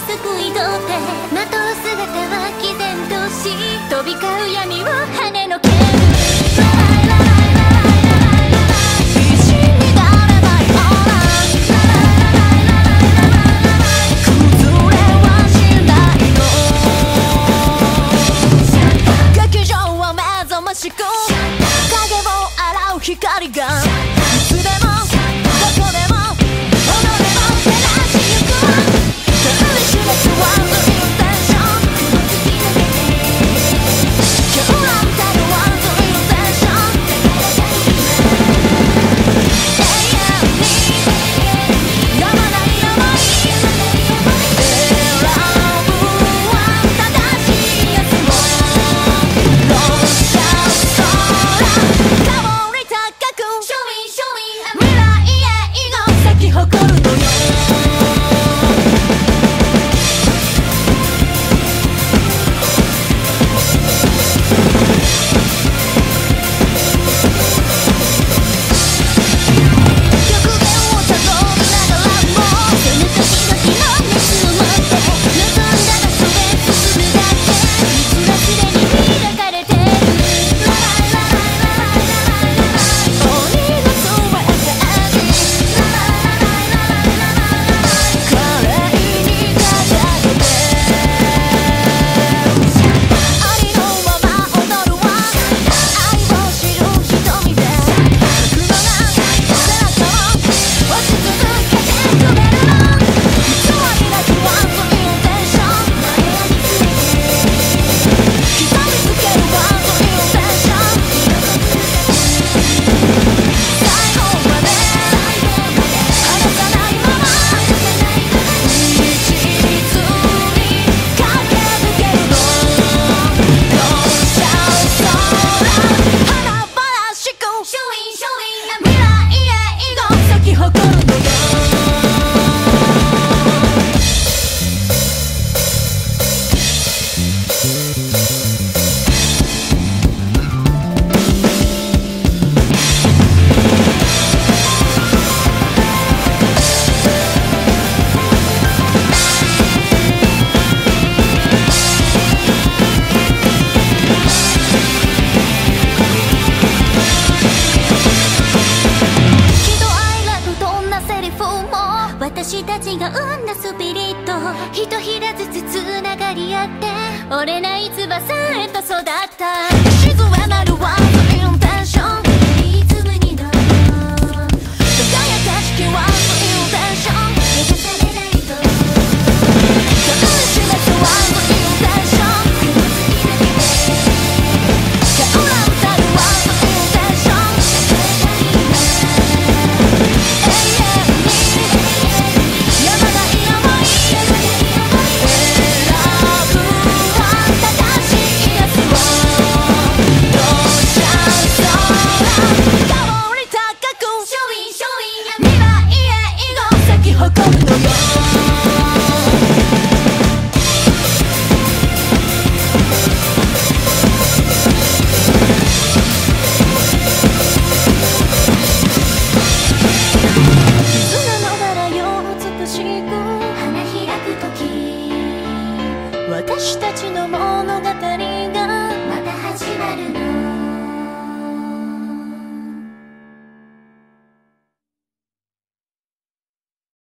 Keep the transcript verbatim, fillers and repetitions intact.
救い取ってまとう姿は毅然とし飛び交う闇を跳ねのける石になればいい崩れはしないの劇場は目覚ましく影を洗う光がいつでもどこでも私たちが生んだスピリットひとひらずつつながり合って折れない翼へと育った静かなるワンドインテンションリズムに乗る輝かしきワンドインテンション目指されないと抱きしめたワンドインテンション顔らんたるワンドインテンション永遠に私た